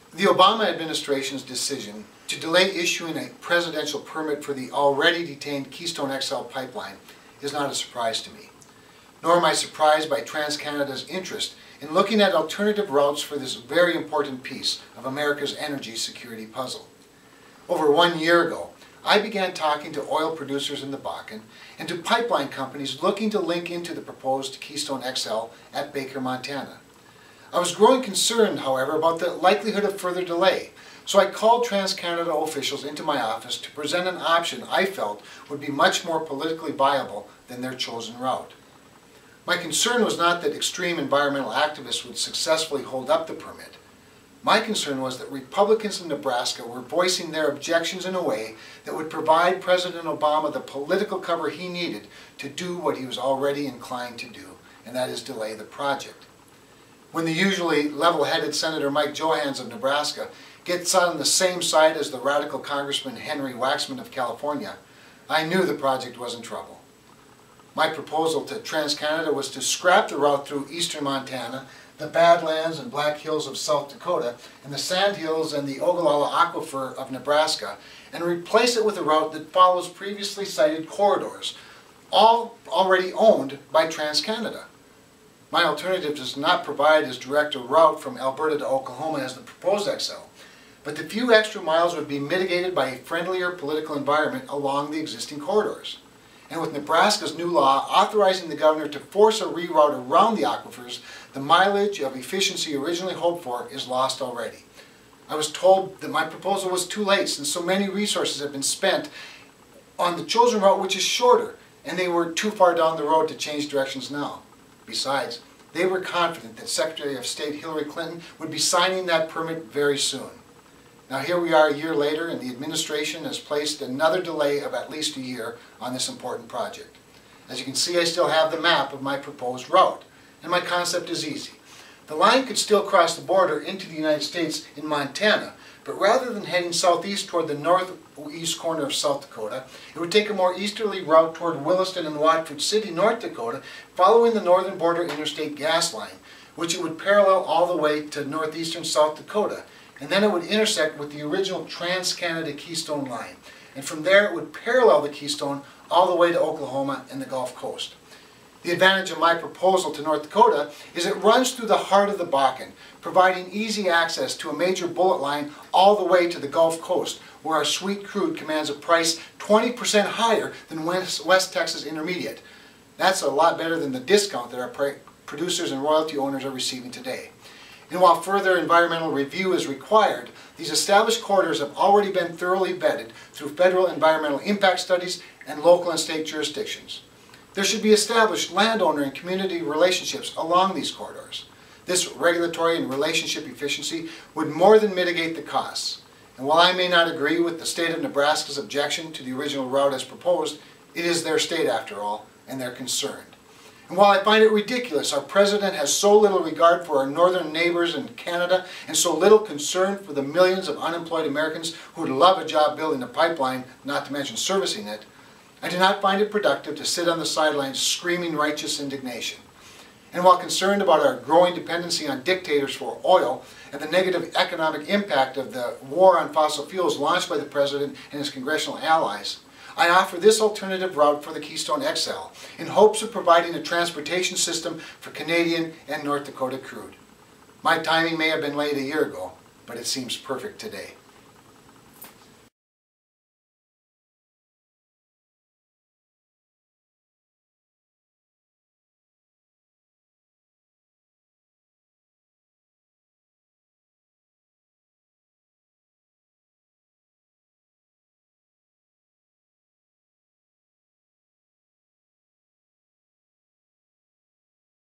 The Obama administration's decision to delay issuing a presidential permit for the already detained Keystone XL pipeline is not a surprise to me, nor am I surprised by TransCanada's interest in looking at alternative routes for this very important piece of America's energy security puzzle. Over 1 year ago, I began talking to oil producers in the Bakken and to pipeline companies looking to link into the proposed Keystone XL at Baker, Montana. I was growing concerned, however, about the likelihood of further delay, so I called TransCanada officials into my office to present an option I felt would be much more politically viable than their chosen route. My concern was not that extreme environmental activists would successfully hold up the permit. My concern was that Republicans in Nebraska were voicing their objections in a way that would provide President Obama the political cover he needed to do what he was already inclined to do, and that is delay the project. When the usually level-headed Senator Mike Johanns of Nebraska gets on the same side as the radical Congressman Henry Waxman of California, I knew the project was in trouble. My proposal to TransCanada was to scrap the route through eastern Montana, the Badlands and Black Hills of South Dakota, and the Sandhills and the Ogallala Aquifer of Nebraska, and replace it with a route that follows previously cited corridors, all already owned by TransCanada. My alternative does not provide as direct a route from Alberta to Oklahoma as the proposed XL, but the few extra miles would be mitigated by a friendlier political environment along the existing corridors. And with Nebraska's new law authorizing the governor to force a reroute around the aquifers, the mileage of efficiency originally hoped for is lost already. I was told that my proposal was too late since so many resources have been spent on the chosen route, which is shorter, and they were too far down the road to change directions now. Besides, they were confident that Secretary of State Hillary Clinton would be signing that permit very soon. Now here we are a year later, and the administration has placed another delay of at least a year on this important project. As you can see, I still have the map of my proposed route, and my concept is easy. The line could still cross the border into the United States in Montana, but rather than heading southeast toward the northeast corner of South Dakota, it would take a more easterly route toward Williston and Watford City, North Dakota, following the northern border interstate gas line, which it would parallel all the way to northeastern South Dakota, and then it would intersect with the original TransCanada Keystone line. And from there it would parallel the Keystone all the way to Oklahoma and the Gulf Coast. The advantage of my proposal to North Dakota is it runs through the heart of the Bakken, providing easy access to a major bullet line all the way to the Gulf Coast, where our sweet crude commands a price 20% higher than West Texas Intermediate. That's a lot better than the discount that our producers and royalty owners are receiving today. And while further environmental review is required, these established corridors have already been thoroughly vetted through federal environmental impact studies and local and state jurisdictions. There should be established landowner and community relationships along these corridors. This regulatory and relationship efficiency would more than mitigate the costs. And while I may not agree with the state of Nebraska's objection to the original route as proposed, it is their state after all, and they're concerned. And while I find it ridiculous our president has so little regard for our northern neighbors in Canada and so little concern for the millions of unemployed Americans who would love a job building a pipeline, not to mention servicing it, I do not find it productive to sit on the sidelines screaming righteous indignation. And while concerned about our growing dependency on dictators for oil and the negative economic impact of the war on fossil fuels launched by the president and his congressional allies, I offer this alternative route for the Keystone XL in hopes of providing a transportation system for Canadian and North Dakota crude. My timing may have been late a year ago, but it seems perfect today.